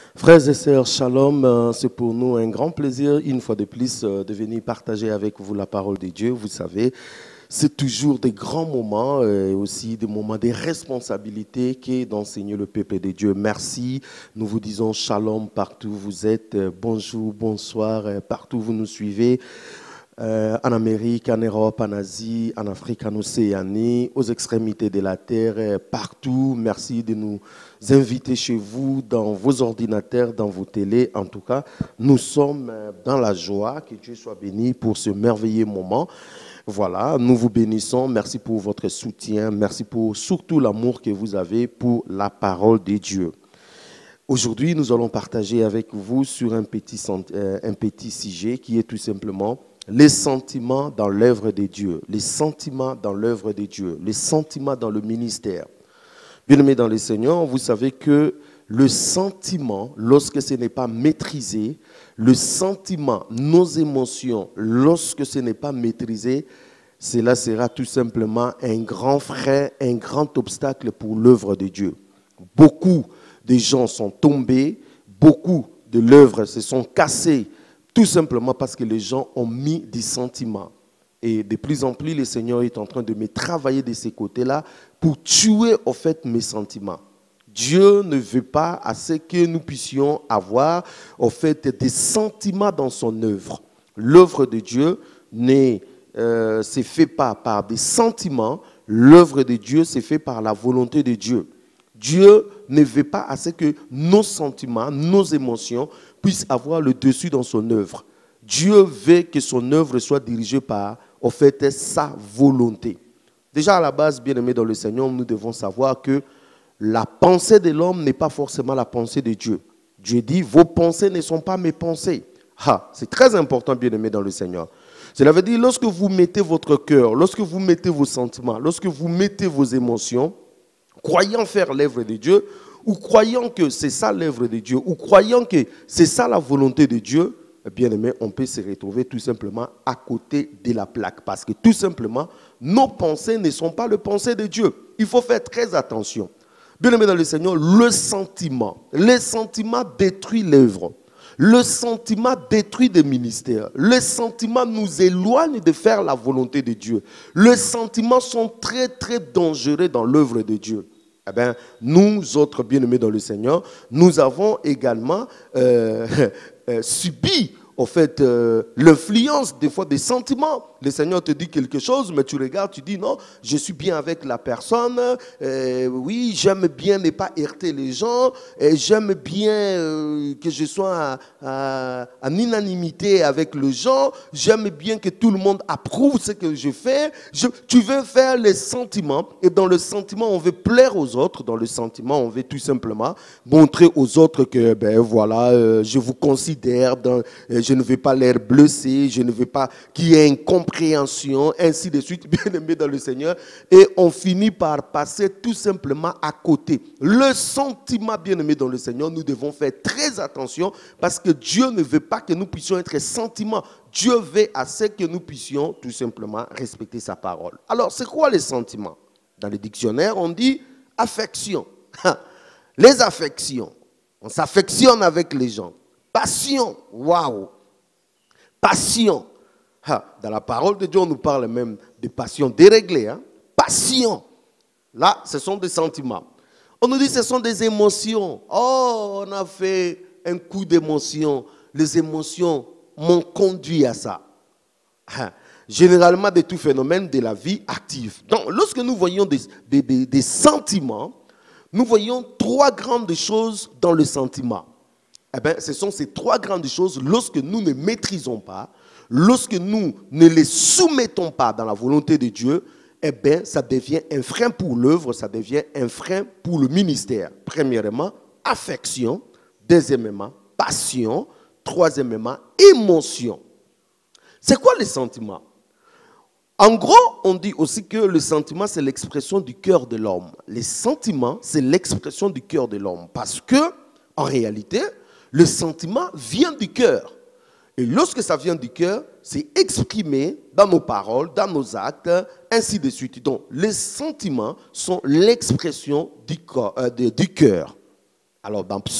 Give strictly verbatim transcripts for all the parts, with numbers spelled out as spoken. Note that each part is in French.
Frères et sœurs, shalom, euh, c'est pour nous un grand plaisir, une fois de plus, euh, de venir partager avec vous la parole de Dieu. Vous savez, c'est toujours des grands moments et aussi des moments de responsabilité qu'est d'enseigner le peuple de Dieu. Merci, nous vous disons shalom partout où vous êtes, euh, bonjour, bonsoir, euh, partout où vous nous suivez. Euh, en Amérique, en Europe, en Asie, en Afrique, en Océanie, aux extrémités de la terre, euh, partout. Merci de nous inviter chez vous, dans vos ordinateurs, dans vos télés. En tout cas, nous sommes euh, dans la joie. Que Dieu soit béni pour ce merveilleux moment. Voilà, nous vous bénissons. Merci pour votre soutien. Merci pour surtout l'amour que vous avez pour la parole de Dieu. Aujourd'hui, nous allons partager avec vous sur un petit, euh, un petit sujet qui est tout simplement les sentiments dans l'œuvre de Dieu, les sentiments dans l'œuvre de Dieu, les sentiments dans le ministère. Bien-aimés dans le Seigneur, vous savez que le sentiment, lorsque ce n'est pas maîtrisé, le sentiment, nos émotions, lorsque ce n'est pas maîtrisé, cela sera tout simplement un grand frein, un grand obstacle pour l'œuvre de Dieu. Beaucoup de gens sont tombés, beaucoup de l'œuvre se sont cassées, tout simplement parce que les gens ont mis des sentiments. Et de plus en plus, le Seigneur est en train de me travailler de ces côtés-là pour tuer, au fait, mes sentiments. Dieu ne veut pas à ce que nous puissions avoir, au fait, des sentiments dans son œuvre. L'œuvre de Dieu ne euh, se fait pas par des sentiments. L'œuvre de Dieu se fait par la volonté de Dieu. Dieu ne veut pas à ce que nos sentiments, nos émotions puissent avoir le dessus dans son œuvre. Dieu veut que son œuvre soit dirigée par, au fait, sa volonté. Déjà à la base, bien-aimés dans le Seigneur, nous devons savoir que la pensée de l'homme n'est pas forcément la pensée de Dieu. Dieu dit, vos pensées ne sont pas mes pensées. Ah, c'est très important, bien-aimés dans le Seigneur. Cela veut dire, lorsque vous mettez votre cœur, lorsque vous mettez vos sentiments, lorsque vous mettez vos émotions, croyant faire l'œuvre de Dieu, ou croyant que c'est ça l'œuvre de Dieu, ou croyant que c'est ça la volonté de Dieu, bien aimé, on peut se retrouver tout simplement à côté de la plaque. Parce que tout simplement, nos pensées ne sont pas les pensées de Dieu. Il faut faire très attention. Bien aimé dans le Seigneur, le sentiment, le sentiment détruit l'œuvre. Le sentiment détruit des ministères. Le sentiment nous éloigne de faire la volonté de Dieu. Les sentiments sont très, très dangereux dans l'œuvre de Dieu. Eh bien, nous autres bien-aimés dans le Seigneur, nous avons également euh, euh, subi, en fait, euh, l'influence des fois des sentiments. Le Seigneur te dit quelque chose, mais tu regardes, tu dis non, je suis bien avec la personne, euh, oui, j'aime bien ne pas heurter les gens, et j'aime bien euh, que je sois en unanimité avec les gens, j'aime bien que tout le monde approuve ce que je fais. Je, tu veux faire les sentiments, et dans le sentiment, on veut plaire aux autres, dans le sentiment, on veut tout simplement montrer aux autres que, ben voilà, euh, je vous considère, dans, euh, je ne veux pas l'air blessé, je ne veux pas qu'il y ait une compréhension, ainsi de suite, bien aimé dans le Seigneur. Et on finit par passer tout simplement à côté. Le sentiment, bien aimé dans le Seigneur, nous devons faire très attention parce que Dieu ne veut pas que nous puissions être sentiments. Dieu veut à ce que nous puissions tout simplement respecter sa parole. Alors, c'est quoi les sentiments? Dans le dictionnaire, on dit affection. Les affections. On s'affectionne avec les gens. Passion. Waouh. Passion. Dans la parole de Dieu, on nous parle même de passion déréglée. Hein? Passion. Là, ce sont des sentiments. On nous dit que ce sont des émotions. Oh, on a fait un coup d'émotion. Les émotions m'ont conduit à ça. Généralement, de tout phénomène de la vie active. Donc, lorsque nous voyons des, des, des, des sentiments, nous voyons trois grandes choses dans le sentiment. Eh bien, ce sont ces trois grandes choses, lorsque nous ne maîtrisons pas, lorsque nous ne les soumettons pas dans la volonté de Dieu, eh bien, ça devient un frein pour l'œuvre, ça devient un frein pour le ministère. Premièrement, affection. Deuxièmement, passion. Troisièmement, émotion. C'est quoi les sentiments? En gros, on dit aussi que le sentiment, c'est l'expression du cœur de l'homme. Les sentiments, c'est l'expression du cœur de l'homme. Parce que, en réalité, le sentiment vient du cœur. Et lorsque ça vient du cœur, c'est exprimé dans nos paroles, dans nos actes, ainsi de suite. Donc, les sentiments sont l'expression du, euh, du cœur. Alors, dans Psaume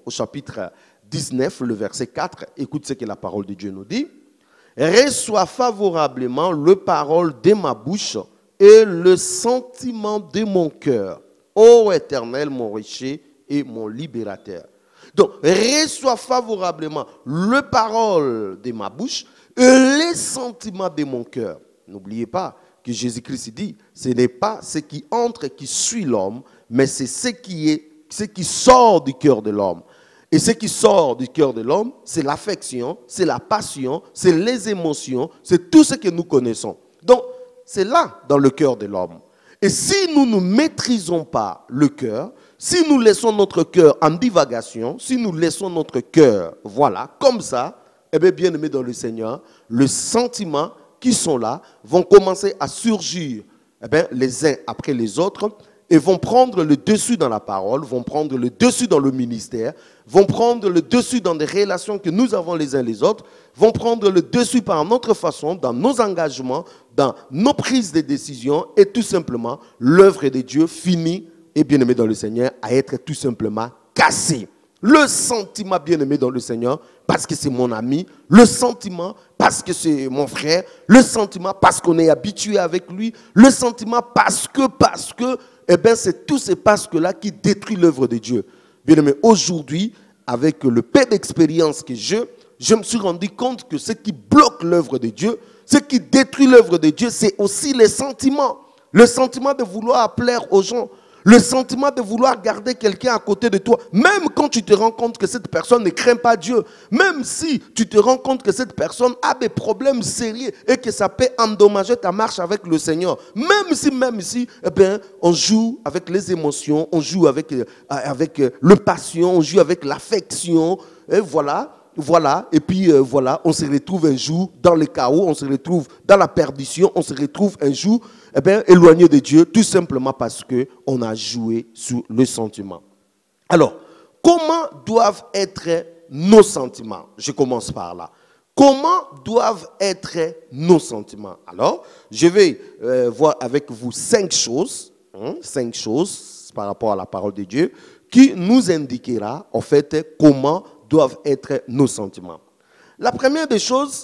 au chapitre dix-neuf, le verset quatre, écoute ce que la parole de Dieu nous dit. « Reçois favorablement le parole de ma bouche et le sentiment de mon cœur, ô Éternel, mon rocher et mon libérateur. » Donc, reçois favorablement le parole de ma bouche et les sentiments de mon cœur. N'oubliez pas que Jésus-Christ dit, ce n'est pas ce qui entre qui suit l'homme, mais c'est ce qui est, ce qui sort du cœur de l'homme. Et ce qui sort du cœur de l'homme, c'est l'affection, c'est la passion, c'est les émotions, c'est tout ce que nous connaissons. Donc, c'est là dans le cœur de l'homme. Et si nous ne maîtrisons pas le cœur, si nous laissons notre cœur en divagation, si nous laissons notre cœur, voilà, comme ça, eh bien, bien aimé dans le Seigneur, les sentiments qui sont là vont commencer à surgir, eh bien, les uns après les autres, et vont prendre le dessus dans la parole, vont prendre le dessus dans le ministère, vont prendre le dessus dans des relations que nous avons les uns les autres, vont prendre le dessus par notre façon, dans nos engagements, dans nos prises de décisions, et tout simplement, l'œuvre de Dieu finit, et bien aimé dans le Seigneur, à être tout simplement cassée. Le sentiment bien-aimé dans le Seigneur, parce que c'est mon ami. Le sentiment, parce que c'est mon frère. Le sentiment, parce qu'on est habitué avec lui. Le sentiment, parce que, parce que, eh bien, c'est tous ces parce que-là qui détruisent l'œuvre de Dieu. Bien-aimé, aujourd'hui, avec le peu d'expérience que j'ai, je me suis rendu compte que ce qui bloque l'œuvre de Dieu, ce qui détruit l'œuvre de Dieu, c'est aussi les sentiments. Le sentiment de vouloir plaire aux gens. Le sentiment de vouloir garder quelqu'un à côté de toi, même quand tu te rends compte que cette personne ne craint pas Dieu, même si tu te rends compte que cette personne a des problèmes sérieux et que ça peut endommager ta marche avec le Seigneur, même si, même si, eh bien, on joue avec les émotions, on joue avec, euh, avec euh, le passion, on joue avec l'affection, et voilà. Voilà, et puis euh, voilà, on se retrouve un jour dans le chaos, on se retrouve dans la perdition, on se retrouve un jour eh bien, éloigné de Dieu, tout simplement parce qu'on a joué sur le sentiment. Alors, comment doivent être nos sentiments? Je commence par là. Comment doivent être nos sentiments? Alors, je vais euh, voir avec vous cinq choses, hein, cinq choses par rapport à la parole de Dieu, qui nous indiquera en fait comment doivent être nos sentiments. La première des choses,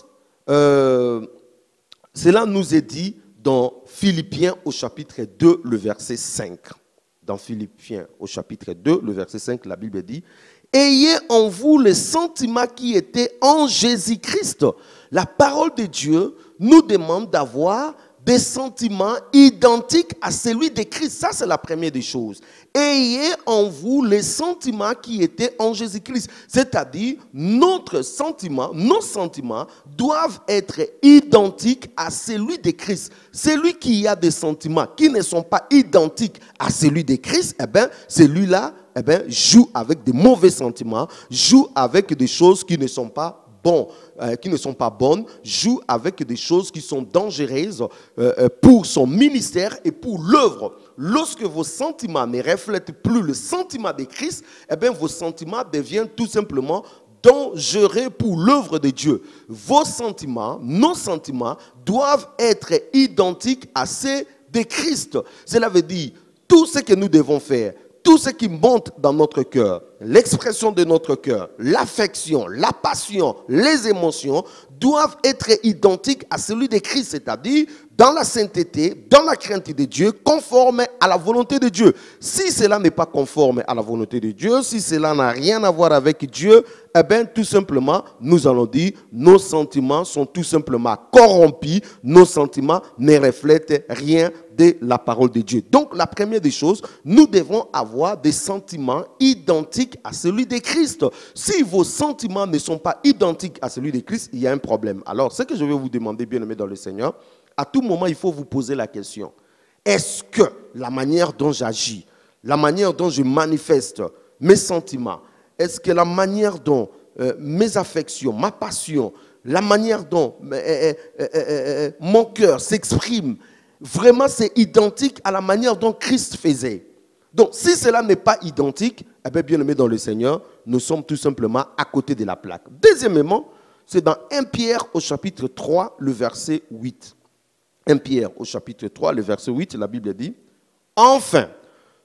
euh, cela nous est dit dans Philippiens au chapitre deux, le verset cinq. Dans Philippiens au chapitre deux, le verset cinq, la Bible dit « Ayez en vous les sentiments qui étaient en Jésus-Christ ». La parole de Dieu nous demande d'avoir des sentiments identiques à celui de Christ. Ça, c'est la première des choses. Ayez en vous les sentiments qui étaient en Jésus-Christ. C'est-à-dire, notre sentiment, nos sentiments doivent être identiques à celui de Christ. Celui qui a des sentiments qui ne sont pas identiques à celui de Christ, eh bien, celui-là, eh bien, joue avec des mauvais sentiments, joue avec des choses qui ne sont pas Bon, euh, qui ne sont pas bonnes, joue avec des choses qui sont dangereuses euh, pour son ministère et pour l'œuvre. Lorsque vos sentiments ne reflètent plus le sentiment de Christ, eh bien, vos sentiments deviennent tout simplement dangereux pour l'œuvre de Dieu. Vos sentiments, nos sentiments, doivent être identiques à ceux de Christ. Cela veut dire, tout ce que nous devons faire, tout ce qui monte dans notre cœur, l'expression de notre cœur, l'affection, la passion, les émotions doivent être identiques à celui de Christ, c'est-à-dire dans la sainteté, dans la crainte de Dieu, conforme à la volonté de Dieu. Si cela n'est pas conforme à la volonté de Dieu, si cela n'a rien à voir avec Dieu, eh bien, tout simplement, nous allons dire, nos sentiments sont tout simplement corrompus, nos sentiments ne reflètent rien de la parole de Dieu. Donc, la première des choses, nous devons avoir des sentiments identiques à celui de Christ. Si vos sentiments ne sont pas identiques à celui de Christ, il y a un problème. Alors, ce que je vais vous demander, bien-aimés dans le Seigneur, à tout moment, il faut vous poser la question. Est-ce que la manière dont j'agis, la manière dont je manifeste mes sentiments, est-ce que la manière dont euh, mes affections, ma passion, la manière dont euh, euh, euh, mon cœur s'exprime, vraiment c'est identique à la manière dont Christ faisait? Donc, si cela n'est pas identique, eh bien, bien aimé dans le Seigneur, nous sommes tout simplement à côté de la plaque. Deuxièmement, c'est dans un Pierre au chapitre trois, le verset huit. un Pierre au chapitre trois, le verset huit, la Bible dit « Enfin,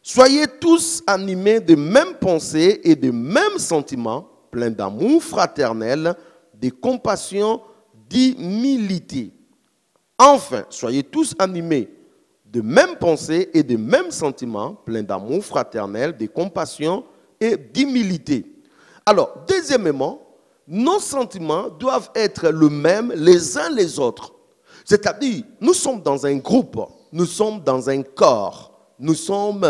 Soyez tous animés de mêmes pensées et de mêmes sentiments, pleins d'amour fraternel, de compassion, d'humilité. Enfin, soyez tous animés de mêmes pensées et de mêmes sentiments, pleins d'amour fraternel, de compassion et d'humilité. Alors, deuxièmement, nos sentiments doivent être le même les uns les autres. C'est-à-dire, nous sommes dans un groupe, nous sommes dans un corps, nous sommes,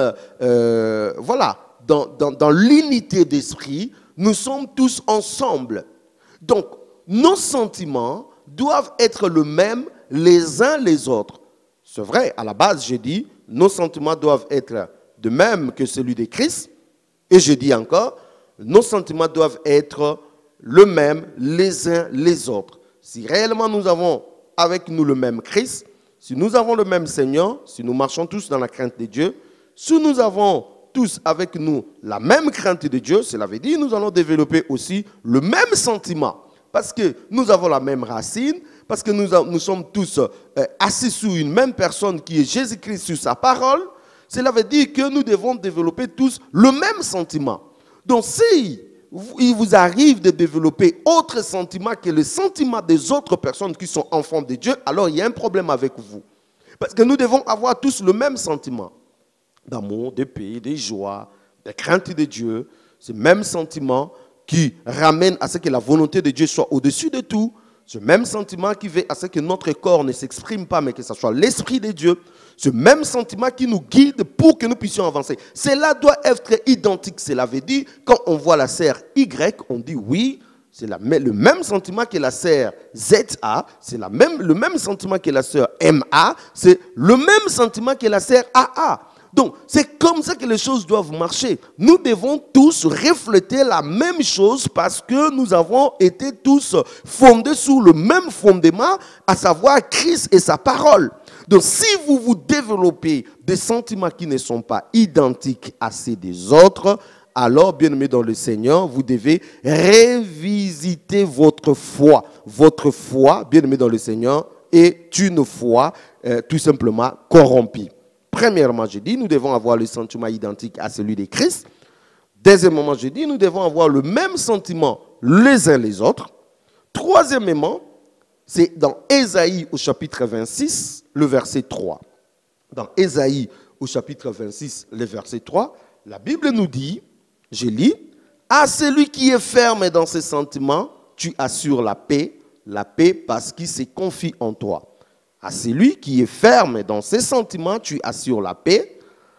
euh, voilà, dans, dans, dans l'unité d'esprit, nous sommes tous ensemble. Donc, nos sentiments doivent être le même les uns les autres. C'est vrai, à la base, j'ai dit, nos sentiments doivent être de même que celui de Christ. Et je dis encore, nos sentiments doivent être le même les uns les autres. Si réellement nous avons avec nous le même Christ, si nous avons le même Seigneur, si nous marchons tous dans la crainte de Dieu, si nous avons tous avec nous la même crainte de Dieu, cela veut dire que nous allons développer aussi le même sentiment. Parce que nous avons la même racine, parce que nous, nous sommes tous euh, assis sous une même personne qui est Jésus-Christ sur sa parole, cela veut dire que nous devons développer tous le même sentiment. Donc si il vous arrive de développer autre sentiment que le sentiment des autres personnes qui sont enfants de Dieu, alors il y a un problème avec vous. Parce que nous devons avoir tous le même sentiment d'amour, de paix, de joie, de crainte de Dieu. Ce même sentiment qui ramène à ce que la volonté de Dieu soit au-dessus de tout. Ce même sentiment qui veut à ce que notre corps ne s'exprime pas, mais que ce soit l'Esprit de Dieu. Ce même sentiment qui nous guide pour que nous puissions avancer. Cela doit être identique. Cela veut dire, quand on voit la sœur Y, on dit oui, c'est la, le même sentiment que la sœur Z A, c'est la même, le même sentiment que la sœur M A, c'est le même sentiment que la sœur A A. Donc, c'est comme ça que les choses doivent marcher. Nous devons tous refléter la même chose parce que nous avons été tous fondés sous le même fondement, à savoir Christ et sa parole. Donc, si vous vous développez des sentiments qui ne sont pas identiques à ceux des autres, alors, bien-aimés dans le Seigneur, vous devez révisiter votre foi. Votre foi, bien-aimés dans le Seigneur, est une foi euh, tout simplement corrompue. Premièrement, je dis, nous devons avoir le sentiment identique à celui de Christ. Deuxièmement, je dis, nous devons avoir le même sentiment les uns les autres. Troisièmement, c'est dans Ésaïe au chapitre vingt-six, le verset trois. Dans Ésaïe au chapitre vingt-six, le verset trois, la Bible nous dit, je lis, « À celui qui est ferme dans ses sentiments, tu assures la paix, la paix parce qu'il se confie en toi. » À celui qui est ferme dans ses sentiments, tu assures la paix.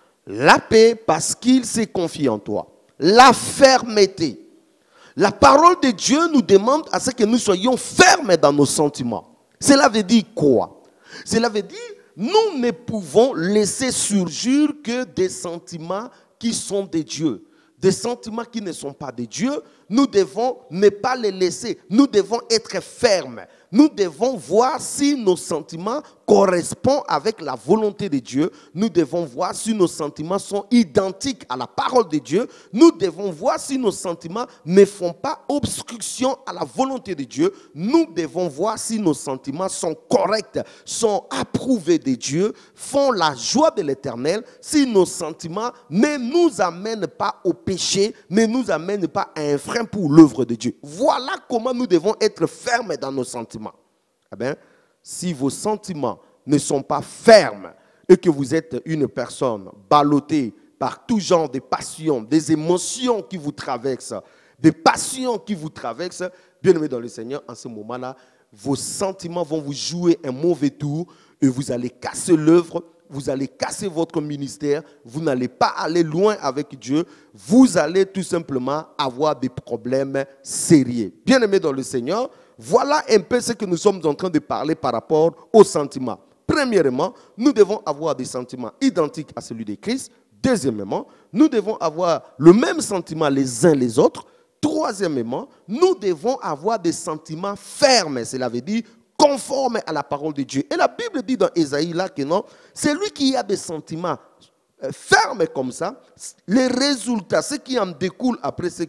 La paix parce qu'il s'est confié en toi. La fermeté. La parole de Dieu nous demande à ce que nous soyons fermes dans nos sentiments. Cela veut dire quoi? Cela veut dire nous ne pouvons laisser surgir que des sentiments qui sont de Dieu. Des sentiments qui ne sont pas de Dieu, nous devons ne pas les laisser. Nous devons être fermes. Nous devons voir si nos sentiments correspondent avec la volonté de Dieu. Nous devons voir si nos sentiments sont identiques à la parole de Dieu. Nous devons voir si nos sentiments ne font pas obstruction à la volonté de Dieu. Nous devons voir si nos sentiments sont corrects, sont approuvés de Dieu, font la joie de l'Éternel. Si nos sentiments ne nous amènent pas au péché, ne nous amènent pas à un frein pour l'œuvre de Dieu. Voilà comment nous devons être fermes dans nos sentiments. Eh bien, si vos sentiments ne sont pas fermes et que vous êtes une personne ballottée par tout genre de passions, des émotions qui vous traversent, des passions qui vous traversent, bien-aimés dans le Seigneur, en ce moment-là, vos sentiments vont vous jouer un mauvais tour et vous allez casser l'œuvre, vous allez casser votre ministère, vous n'allez pas aller loin avec Dieu, vous allez tout simplement avoir des problèmes sérieux. Bien-aimés dans le Seigneur, voilà un peu ce que nous sommes en train de parler par rapport aux sentiments. Premièrement, nous devons avoir des sentiments identiques à celui de Christ. Deuxièmement, nous devons avoir le même sentiment les uns les autres. Troisièmement, nous devons avoir des sentiments fermes, cela veut dire conformes à la parole de Dieu. Et la Bible dit dans Ésaïe là que non, c'est lui qui a des sentiments fermes comme ça, les résultats, ce qui en découle après, c'est que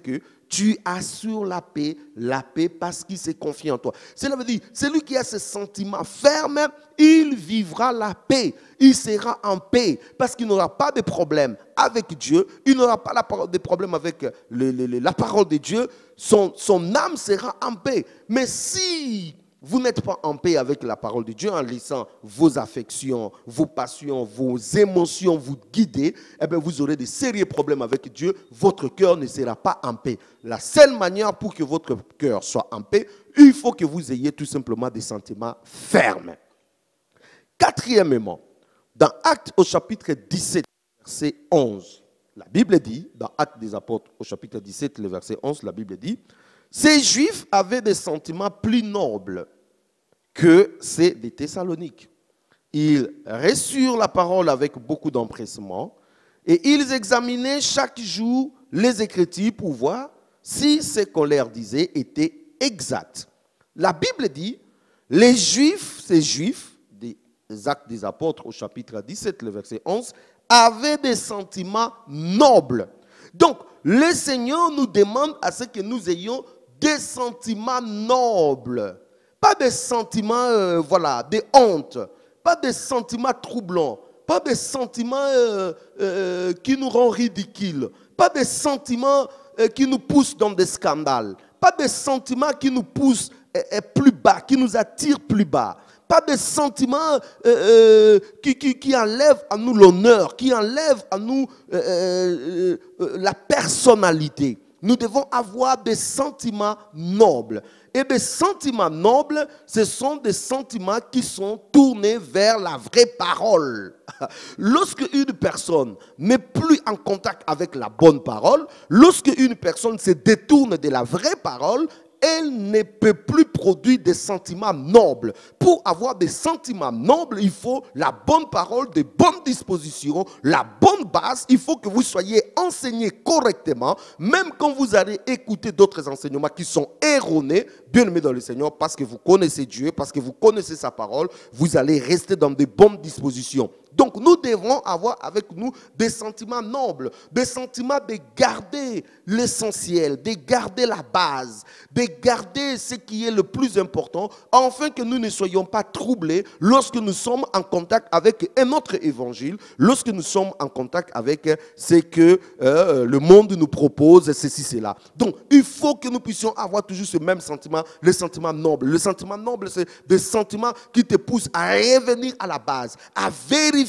tu assures la paix, la paix parce qu'il s'est confié en toi. Cela veut dire, celui qui a ce sentiment ferme, il vivra la paix. Il sera en paix parce qu'il n'aura pas de problème avec Dieu. Il n'aura pas la, de problème avec le, le, le, la parole de Dieu. Son, son âme sera en paix. Mais si vous n'êtes pas en paix avec la parole de Dieu en laissant vos affections, vos passions, vos émotions vous guider, eh bien vous aurez de sérieux problèmes avec Dieu. Votre cœur ne sera pas en paix. La seule manière pour que votre cœur soit en paix, il faut que vous ayez tout simplement des sentiments fermes. Quatrièmement, dans Actes au chapitre dix-sept, verset onze, la Bible dit, dans Actes des Apôtres au chapitre dix-sept, le verset onze, la Bible dit, ces Juifs avaient des sentiments plus nobles que ceux des Thessaloniques. Ils reçurent la parole avec beaucoup d'empressement et ils examinaient chaque jour les Écritures pour voir si ce qu'on leur disait était exact. La Bible dit, les Juifs, ces Juifs, des Actes des Apôtres au chapitre dix-sept, le verset onze, avaient des sentiments nobles. Donc, le Seigneur nous demande à ce que nous ayons des sentiments nobles. Pas des sentiments, euh, voilà, de honte. Pas des sentiments troublants. Pas des sentiments euh, euh, qui nous rendent ridicules. Pas des sentiments euh, qui nous poussent dans des scandales. Pas des sentiments qui nous poussent euh, plus bas, qui nous attirent plus bas. Pas des sentiments euh, euh, qui, qui, qui enlèvent à nous l'honneur, qui enlèvent à nous euh, euh, euh, la personnalité. Nous devons avoir des sentiments nobles. Et des sentiments nobles, ce sont des sentiments qui sont tournés vers la vraie parole. Lorsque une personne n'est plus en contact avec la bonne parole, lorsque une personne se détourne de la vraie parole, elle ne peut plus produire des sentiments nobles. Pour avoir des sentiments nobles, il faut la bonne parole, de bonnes dispositions, la bonne base. Il faut que vous soyez enseigné correctement, même quand vous allez écouter d'autres enseignements qui sont erronés, bien aimés dans le Seigneur, parce que vous connaissez Dieu, parce que vous connaissez sa parole, vous allez rester dans de bonnes dispositions. Donc nous devons avoir avec nous des sentiments nobles, des sentiments de garder l'essentiel, de garder la base, de garder ce qui est le plus important, afin que nous ne soyons pas troublés lorsque nous sommes en contact avec un autre évangile, lorsque nous sommes en contact avec ce que euh, le monde nous propose, ceci, cela. Donc il faut que nous puissions avoir toujours ce même sentiment, le sentiment noble. Le sentiment noble, c'est des sentiments qui te poussent à revenir à la base, à vérifier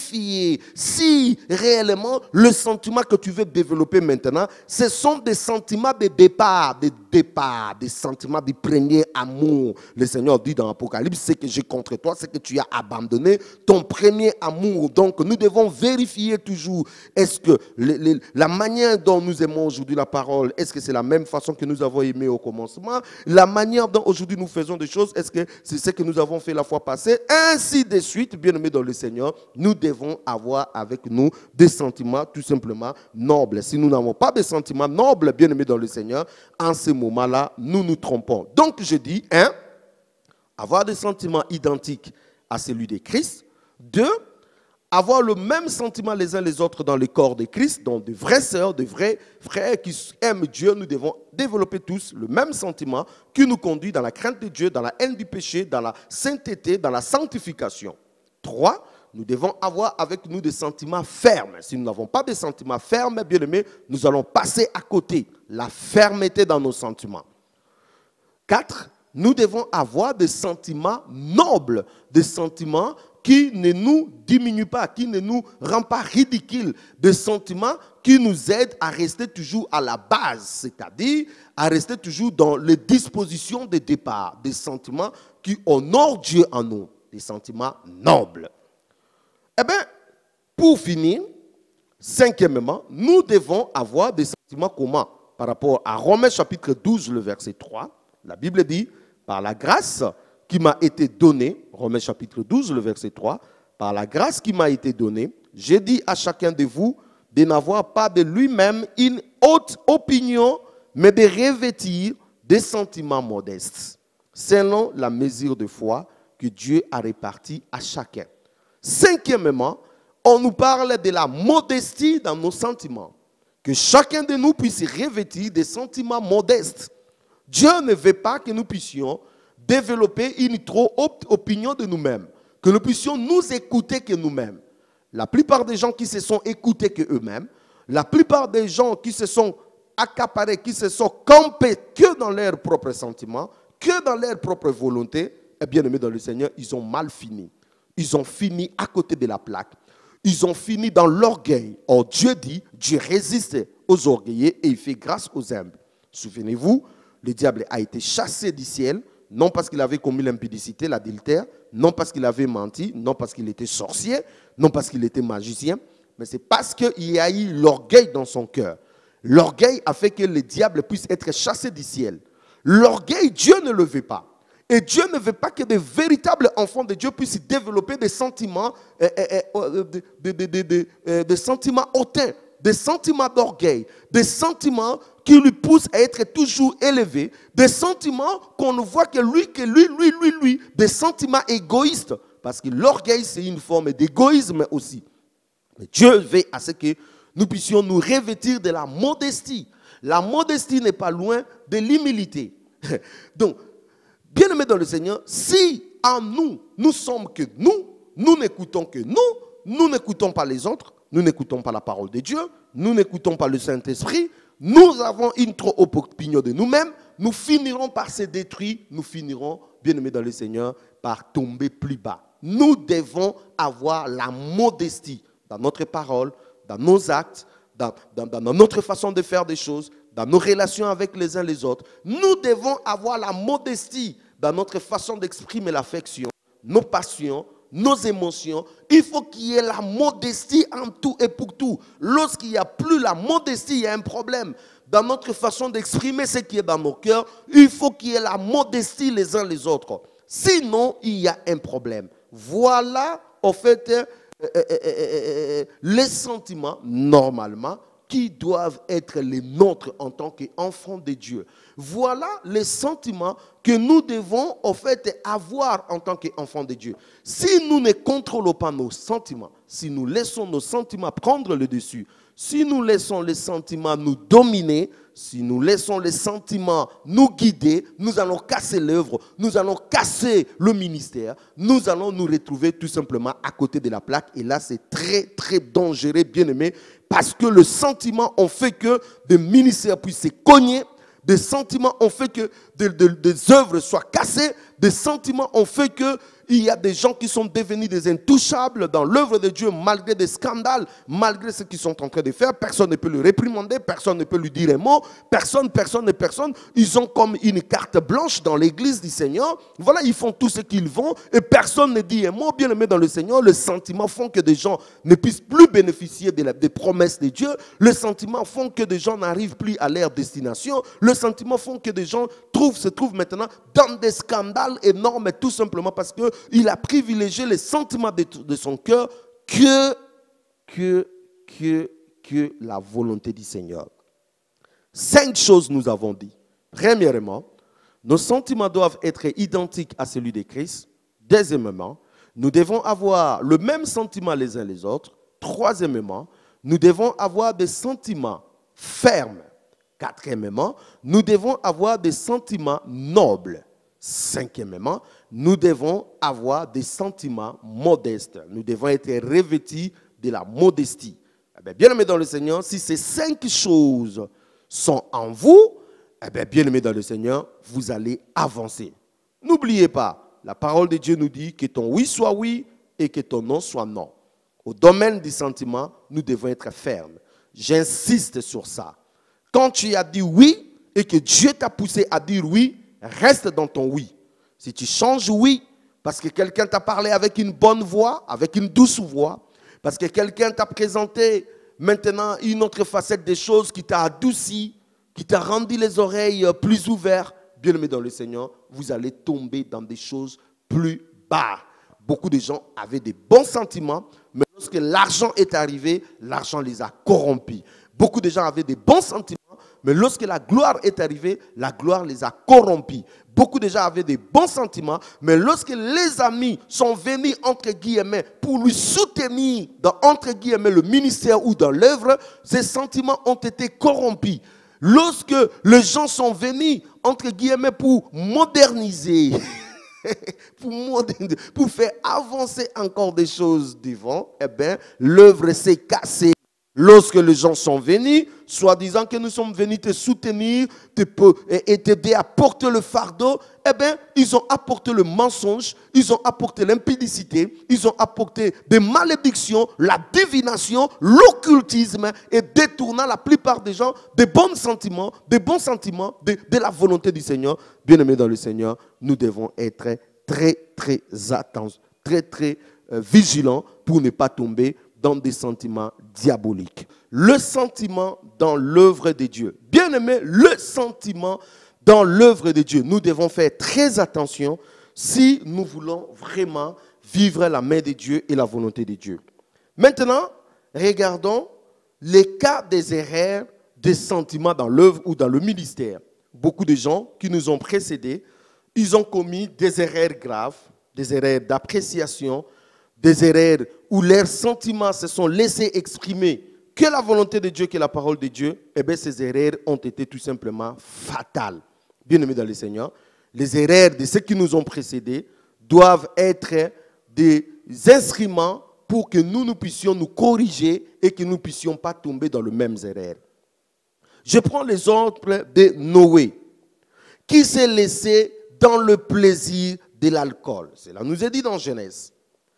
si réellement le sentiment que tu veux développer maintenant, ce sont des sentiments de départ, de départ, des sentiments du premier amour. Le Seigneur dit dans l'Apocalypse, c'est que j'ai contre toi, c'est que tu as abandonné ton premier amour. Donc nous devons vérifier toujours, est-ce que le, le, la manière dont nous aimons aujourd'hui la parole, est-ce que c'est la même façon que nous avons aimé au commencement? La manière dont aujourd'hui nous faisons des choses, est-ce que c'est ce que nous avons fait la fois passée? Ainsi de suite, bien aimés dans le Seigneur, nous devons avoir avec nous des sentiments tout simplement nobles. Si nous n'avons pas de sentiments nobles, bien aimés dans le Seigneur, en ce moment-là, nous nous trompons. Donc je dis, un, avoir des sentiments identiques à celui de Christ. Deux, avoir le même sentiment les uns les autres dans le corps de Christ, donc de vraies sœurs, de vrais frères qui aiment Dieu. Nous devons développer tous le même sentiment qui nous conduit dans la crainte de Dieu, dans la haine du péché, dans la sainteté, dans la sanctification. Trois, nous devons avoir avec nous des sentiments fermes. Si nous n'avons pas de sentiments fermes, bien aimés, nous allons passer à côté. La fermeté dans nos sentiments. Quatre, nous devons avoir des sentiments nobles, des sentiments qui ne nous diminuent pas, qui ne nous rendent pas ridicules, des sentiments qui nous aident à rester toujours à la base, c'est-à-dire à rester toujours dans les dispositions de départ, des sentiments qui honorent Dieu en nous, des sentiments nobles. Eh bien, pour finir, cinquièmement, nous devons avoir des sentiments communs par rapport à Romains chapitre douze, le verset trois. La Bible dit, par la grâce qui m'a été donnée, Romains chapitre douze, le verset trois, par la grâce qui m'a été donnée, j'ai dit à chacun de vous de n'avoir pas de lui-même une haute opinion, mais de revêtir des sentiments modestes, selon la mesure de foi que Dieu a répartie à chacun. Cinquièmement, on nous parle de la modestie dans nos sentiments. Que chacun de nous puisse revêtir des sentiments modestes. Dieu ne veut pas que nous puissions développer une trop haute opinion de nous-mêmes. Que nous puissions nous écouter que nous-mêmes. La plupart des gens qui se sont écoutés que eux-mêmes, la plupart des gens qui se sont accaparés, qui se sont campés que dans leurs propres sentiments, que dans leur propre volonté, eh bien aimés dans le Seigneur, ils ont mal fini. Ils ont fini à côté de la plaque. Ils ont fini dans l'orgueil. Or Dieu dit, Dieu résiste aux orgueilleux et il fait grâce aux humbles. Souvenez-vous, le diable a été chassé du ciel, non parce qu'il avait commis l'impudicité, l'adultère, non parce qu'il avait menti, non parce qu'il était sorcier, non parce qu'il était magicien, mais c'est parce qu'il y a eu l'orgueil dans son cœur. L'orgueil a fait que le diable puisse être chassé du ciel. L'orgueil, Dieu ne le veut pas. Et Dieu ne veut pas que de véritables enfants de Dieu puissent développer des sentiments, euh, euh, des de, de, de, de, euh, de sentiments hautains, des sentiments d'orgueil, des sentiments qui lui poussent à être toujours élevé, des sentiments qu'on ne voit que lui, que lui, lui, lui, lui, des sentiments égoïstes. Parce que l'orgueil, c'est une forme d'égoïsme aussi. Mais Dieu veut à ce que nous puissions nous revêtir de la modestie. La modestie n'est pas loin de l'humilité. Donc, bien-aimés dans le Seigneur, si en nous, nous sommes que nous, nous n'écoutons que nous, nous n'écoutons pas les autres, nous n'écoutons pas la parole de Dieu, nous n'écoutons pas le Saint-Esprit, nous avons une trop haute opinion de nous-mêmes, nous finirons par se détruire, nous finirons, bien-aimés dans le Seigneur, par tomber plus bas. Nous devons avoir la modestie dans notre parole, dans nos actes, dans, dans, dans notre façon de faire des choses, dans nos relations avec les uns les autres. Nous devons avoir la modestie dans notre façon d'exprimer l'affection, nos passions, nos émotions. Il faut qu'il y ait la modestie en tout et pour tout. Lorsqu'il n'y a plus la modestie, il y a un problème. Dans notre façon d'exprimer ce qui est dans nos cœurs, il faut qu'il y ait la modestie les uns les autres. Sinon, il y a un problème. Voilà, en fait, euh, euh, euh, euh, les sentiments, normalement, qui doivent être les nôtres en tant qu'enfants de Dieu. Voilà les sentiments que nous devons en fait avoir en tant qu'enfants de Dieu. Si nous ne contrôlons pas nos sentiments, si nous laissons nos sentiments prendre le dessus, si nous laissons les sentiments nous dominer, si nous laissons les sentiments nous guider, nous allons casser l'œuvre, nous allons casser le ministère, nous allons nous retrouver tout simplement à côté de la plaque. Et là, c'est très, très dangereux, bien-aimés, parce que le sentiment ont fait que des ministères puissent se cogner, des sentiments ont fait que des, des, des œuvres soient cassées, des sentiments ont fait que il y a des gens qui sont devenus des intouchables dans l'œuvre de Dieu malgré des scandales, malgré ce qu'ils sont en train de faire. Personne ne peut le réprimander, personne ne peut lui dire un mot, personne, personne et personne. Ils ont comme une carte blanche dans l'église du Seigneur. Voilà, ils font tout ce qu'ils vont et personne ne dit un mot. Bien aimé dans le Seigneur, les sentiments font que des gens ne puissent plus bénéficier de la, des promesses de Dieu. Les sentiments font que des gens n'arrivent plus à leur destination. Les sentiments font que des gens trouvent, se trouvent maintenant dans des scandales énormes, tout simplement parce que il a privilégié les sentiments de, de son cœur que, que, que, que la volonté du Seigneur. Cinq choses nous avons dit. Premièrement, nos sentiments doivent être identiques à celui de Christ. Deuxièmement, nous devons avoir le même sentiment les uns les autres. Troisièmement, nous devons avoir des sentiments fermes. Quatrièmement, nous devons avoir des sentiments nobles. Cinquièmement, nous devons avoir des sentiments modestes. Nous devons être revêtis de la modestie. Eh bien, bien aimés dans le Seigneur, si ces cinq choses sont en vous, eh bien, bien aimés dans le Seigneur, vous allez avancer. N'oubliez pas, la parole de Dieu nous dit que ton oui soit oui et que ton non soit non. Au domaine des sentiments, nous devons être fermes. J'insiste sur ça. Quand tu as dit oui et que Dieu t'a poussé à dire oui, reste dans ton oui. Si tu changes oui, parce que quelqu'un t'a parlé avec une bonne voix, avec une douce voix, parce que quelqu'un t'a présenté maintenant une autre facette des choses qui t'a adouci, qui t'a rendu les oreilles plus ouvertes, bien aimé dans le Seigneur, vous allez tomber dans des choses plus bas. Beaucoup de gens avaient des bons sentiments, mais lorsque l'argent est arrivé, l'argent les a corrompus. Beaucoup de gens avaient des bons sentiments, mais lorsque la gloire est arrivée, la gloire les a corrompus. Beaucoup de gens avaient des bons sentiments, mais lorsque les amis sont venus, entre guillemets, pour lui soutenir dans, entre guillemets, le ministère ou dans l'œuvre, ces sentiments ont été corrompus. Lorsque les gens sont venus, entre guillemets, pour moderniser, pour, moderniser, pour faire avancer encore des choses devant, eh bien, l'œuvre s'est cassée. Lorsque les gens sont venus, soi-disant que nous sommes venus te soutenir te, et t'aider à porter le fardeau, eh bien, ils ont apporté le mensonge, ils ont apporté l'impudicité, ils ont apporté des malédictions, la divination, l'occultisme et détournant la plupart des gens des bons sentiments, des bons sentiments, de, de la volonté du Seigneur. Bien-aimés dans le Seigneur, nous devons être très, très attentifs, très, très euh, vigilants pour ne pas tomber dans des sentiments diaboliques. Le sentiment dans l'œuvre de Dieu. Bien aimé, le sentiment dans l'œuvre de Dieu. Nous devons faire très attention si nous voulons vraiment vivre la main de Dieu et la volonté de Dieu. Maintenant, regardons les cas des erreurs des sentiments dans l'œuvre ou dans le ministère. Beaucoup de gens qui nous ont précédés, ils ont commis des erreurs graves, des erreurs d'appréciation, des erreurs où leurs sentiments se sont laissés exprimer que la volonté de Dieu, que la parole de Dieu, eh bien ces erreurs ont été tout simplement fatales. Bien-aimés dans le Seigneur, les erreurs de ceux qui nous ont précédés doivent être des instruments pour que nous, nous puissions nous corriger et que nous ne puissions pas tomber dans les mêmes erreurs. Je prends l'exemple de Noé, qui s'est laissé dans le plaisir de l'alcool. Cela nous est dit dans Genèse.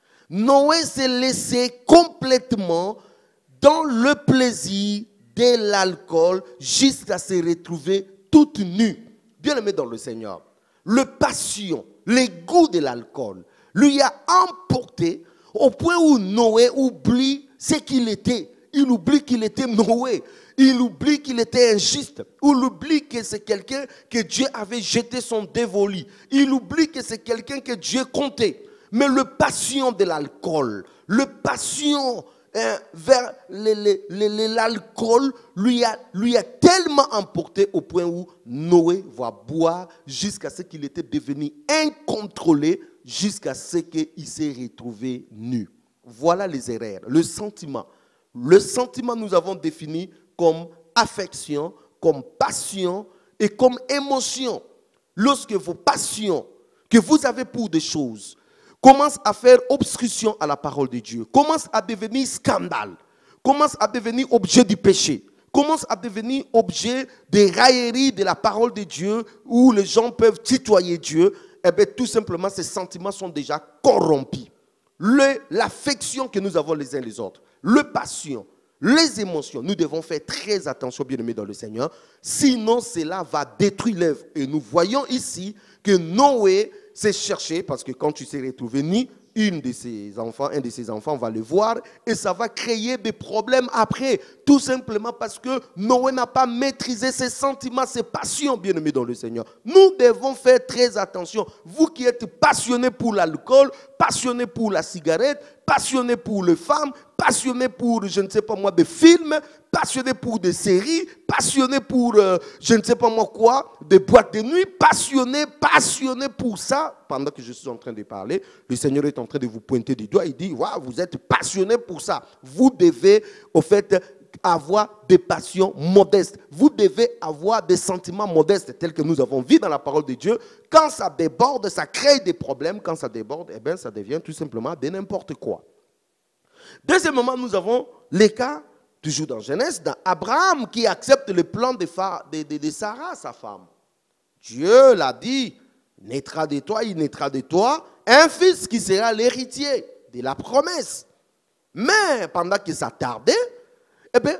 Noé s'est laissé complètement dans le plaisir de l'alcool jusqu'à se retrouver toute nue. Bien aimé dans le Seigneur, le passion, le goût de l'alcool lui a emporté au point où Noé oublie ce qu'il était. Il oublie qu'il était Noé. Il oublie qu'il était injuste. Il oublie que c'est quelqu'un que Dieu avait jeté son dévolu. Il oublie que c'est quelqu'un que Dieu comptait. Mais le passion de l'alcool, le passion hein, vers l'alcool lui a, lui a tellement emporté au point où Noé va boire jusqu'à ce qu'il était devenu incontrôlé, jusqu'à ce qu'il s'est retrouvé nu. Voilà les erreurs, le sentiment. Le sentiment, nous avons défini comme affection, comme passion et comme émotion. Lorsque vos passions que vous avez pour des choses commence à faire obstruction à la parole de Dieu, commence à devenir scandale, commence à devenir objet du péché, commence à devenir objet des railleries de la parole de Dieu, où les gens peuvent tutoyer Dieu, eh bien tout simplement ces sentiments sont déjà corrompus. L'affection que nous avons les uns les autres, le passion, les émotions, nous devons faire très attention, bien-aimés dans le Seigneur, sinon cela va détruire l'œuvre. Et nous voyons ici que Noé s'est cherché, parce que quand tu s'es retrouvé ni une de ses enfants, un de ses enfants va le voir, et ça va créer des problèmes après, tout simplement parce que Noé n'a pas maîtrisé ses sentiments, ses passions, bien-aimés dans le Seigneur. Nous devons faire très attention. Vous qui êtes passionnés pour l'alcool, passionnés pour la cigarette, passionnés pour les femmes, passionnés pour, je ne sais pas moi, des films, passionnés pour des séries, passionnés pour, euh, je ne sais pas moi quoi, des boîtes de nuit, passionnés, passionnés pour ça. Pendant que je suis en train de parler, le Seigneur est en train de vous pointer du doigt. Il dit, waouh, vous êtes passionnés pour ça. Vous devez, au fait, avoir des passions modestes. Vous devez avoir des sentiments modestes, tels que nous avons vu dans la parole de Dieu. Quand ça déborde, ça crée des problèmes. Quand ça déborde, eh bien, ça devient tout simplement de n'importe quoi. Deuxièmement, nous avons les cas, toujours dans Genèse, d'Abraham qui accepte le plan de, de, de, de Sarah, sa femme. Dieu l'a dit, naîtra de toi, il naîtra de toi un fils qui sera l'héritier de la promesse. Mais pendant que ça tardait, eh bien,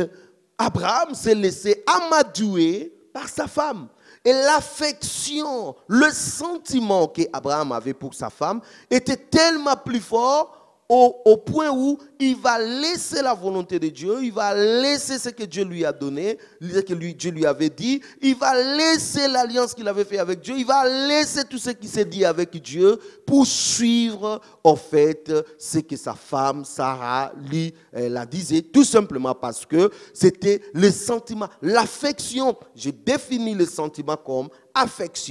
Abraham s'est laissé amadouer par sa femme. Et l'affection, le sentiment qu'Abraham avait pour sa femme était tellement plus fort au, au point où il va laisser la volonté de Dieu, il va laisser ce que Dieu lui a donné, ce que lui, Dieu lui avait dit, il va laisser l'alliance qu'il avait fait avec Dieu, il va laisser tout ce qui s'est dit avec Dieu pour suivre en fait ce que sa femme Sarah lui euh, la disait, tout simplement parce que c'était le sentiment, l'affection. J'ai défini le sentiment comme affection,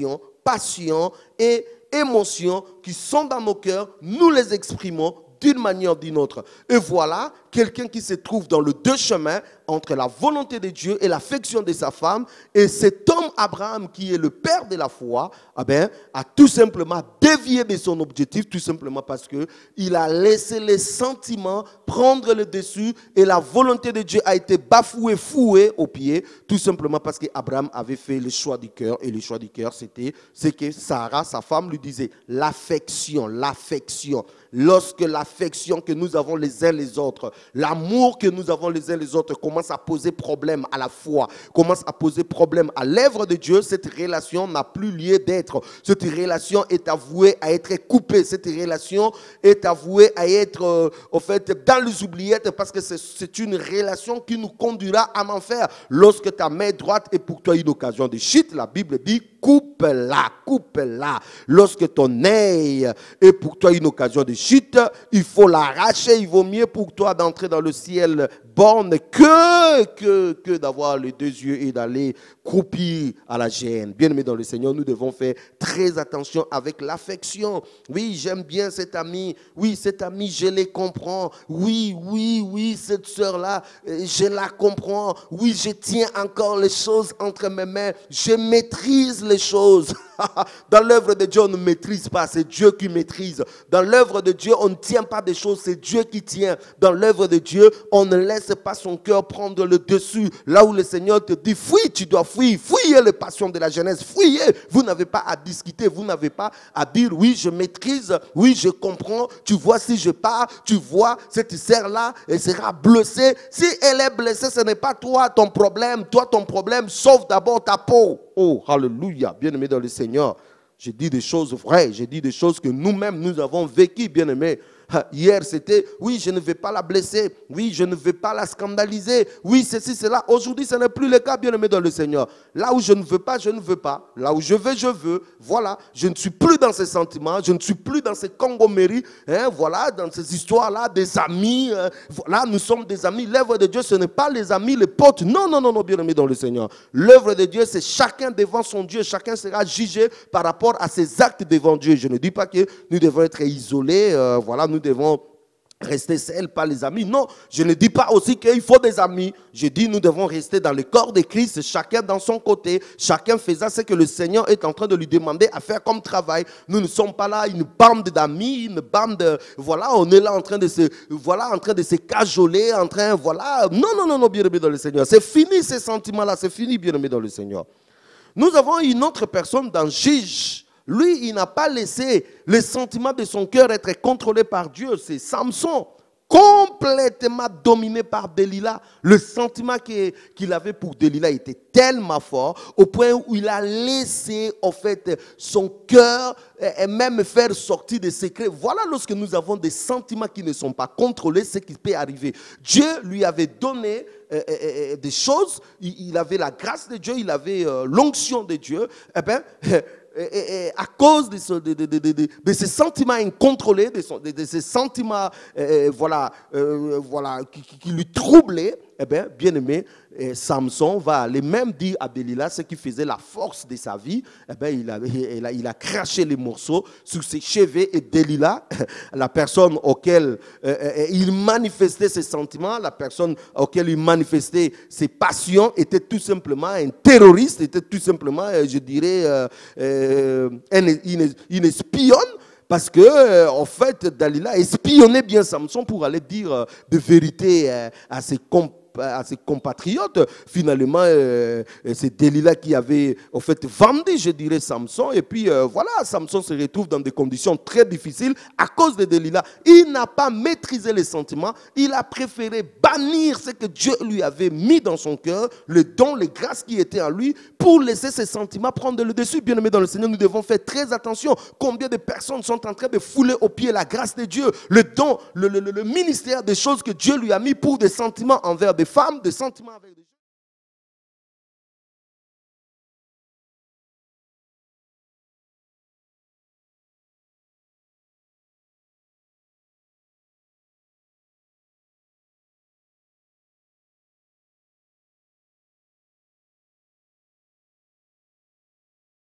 passions et émotions qui sont dans nos cœurs, nous les exprimons d'une manière ou d'une autre. Et voilà quelqu'un qui se trouve dans le deux chemins entre la volonté de Dieu et l'affection de sa femme. Et cet homme Abraham, qui est le père de la foi, eh bien, a tout simplement dévié de son objectif, tout simplement parce qu'il a laissé les sentiments prendre le dessus et la volonté de Dieu a été bafouée, fouée au pied, tout simplement parce qu'Abraham avait fait le choix du cœur. Et le choix du cœur, c'était ce que Sarah, sa femme, lui disait, l'affection, l'affection. Lorsque l'affection que nous avons les uns les autres, l'amour que nous avons les uns les autres commence à poser problème à la foi, commence à poser problème à l'œuvre de Dieu, cette relation n'a plus lieu d'être. Cette relation est avouée à être coupée. Cette relation est avouée à être, euh, au fait, dans les oubliettes parce que c'est une relation qui nous conduira à l'enfer. Lorsque ta main droite est pour toi une occasion de chute, la Bible dit coupe-la, coupe-la. Lorsque ton œil est pour toi une occasion de chute, il faut l'arracher. Il vaut mieux pour toi d'entrer dans le ciel borne que, que, que d'avoir les deux yeux et d'aller croupir à la gêne. Bien-aimés dans le Seigneur, nous devons faire très attention avec l'affection. Oui, j'aime bien cet ami. Oui, cet ami, je les comprends. Oui, oui, oui, cette sœur-là, je la comprends. Oui, je tiens encore les choses entre mes mains. Je maîtrise les choses. Dans l'œuvre de Dieu, on ne maîtrise pas, c'est Dieu qui maîtrise. Dans l'œuvre de Dieu, on ne tient pas des choses, c'est Dieu qui tient. Dans l'œuvre de Dieu, on ne laisse pas son cœur prendre le dessus. Là où le Seigneur te dit, fuis, tu dois fuir. Fuyez les passions de la jeunesse, fuyez. Vous n'avez pas à discuter, vous n'avez pas à dire, oui, je maîtrise, oui, je comprends. Tu vois, si je pars, tu vois, cette sœur-là, elle sera blessée. Si elle est blessée, ce n'est pas toi ton problème. Toi, ton problème, sauve d'abord ta peau. Oh, alléluia, bien-aimé dans le Seigneur. J'ai dit des choses vraies, j'ai dit des choses que nous-mêmes, nous avons vécues, bien-aimés. Hier, c'était, oui, je ne vais pas la blesser. Oui, je ne vais pas la scandaliser. Oui, ceci, cela. Aujourd'hui, ce n'est plus le cas, bien-aimé dans le Seigneur. Là où je ne veux pas, je ne veux pas. Là où je veux, je veux. Voilà, je ne suis plus dans ces sentiments. Je ne suis plus dans ces congoméries. Hein, voilà, dans ces histoires-là, des amis. Euh, voilà, nous sommes des amis. L'œuvre de Dieu, ce n'est pas les amis, les potes. Non, non, non, non, bien-aimé dans le Seigneur. L'œuvre de Dieu, c'est chacun devant son Dieu. Chacun sera jugé par rapport à ses actes devant Dieu. Je ne dis pas que nous devons être isolés. Euh, voilà, nous Nous devons rester seuls, pas les amis. Non, je ne dis pas aussi qu'il faut des amis. Je dis nous devons rester dans le corps de Christ, chacun dans son côté, chacun faisant ce que le Seigneur est en train de lui demander à faire comme travail. Nous ne sommes pas là une bande d'amis, une bande, de, voilà, on est là en train de se, voilà, en train de se cajoler, en train, voilà. Non, non, non, non, bien-aimé dans le Seigneur. C'est fini ces sentiments-là, c'est fini, bien-aimé dans le Seigneur. Nous avons une autre personne dans Juge. Lui, il n'a pas laissé les sentiments de son cœur être contrôlés par Dieu. C'est Samson, complètement dominé par Delilah. Le sentiment qu'il avait pour Delilah était tellement fort au point où il a laissé en fait son cœur et même faire sortir des secrets. Voilà, lorsque nous avons des sentiments qui ne sont pas contrôlés, ce qui peut arriver. Dieu lui avait donné euh, euh, des choses. Il, il avait la grâce de Dieu, il avait euh, l'onction de Dieu. Eh bien, Et, et, et à cause de, ce, de, de, de, de, de ces sentiments incontrôlés, de, de, de ces sentiments euh, voilà, euh, voilà, qui, qui, qui lui troublaient, eh bien, bien aimé, eh, Samson va aller même dire à Delilah ce qui faisait la force de sa vie. Eh bien, il, a, il, a, il a craché les morceaux sur ses cheveux et Delilah, la personne auquel euh, il manifestait ses sentiments, la personne auquel il manifestait ses passions, était tout simplement un terroriste, était tout simplement, je dirais, euh, euh, une, une espionne. Parce que, euh, en fait, Dalila espionnait bien Samson pour aller dire euh, de vérité euh, à ses compagnons, à ses compatriotes. Finalement, euh, c'est Delilah qui avait en fait vendu, je dirais, Samson. Et puis euh, voilà, Samson se retrouve dans des conditions très difficiles à cause de Delilah. Il n'a pas maîtrisé les sentiments. Il a préféré bannir ce que Dieu lui avait mis dans son cœur, le don, les grâces qui étaient en lui, pour laisser ses sentiments prendre le dessus. Bien aimé dans le Seigneur, nous devons faire très attention. Combien de personnes sont en train de fouler aux pieds la grâce de Dieu, le don, le, le, le ministère des choses que Dieu lui a mis pour des sentiments envers des femmes, des sentiments avec des gens.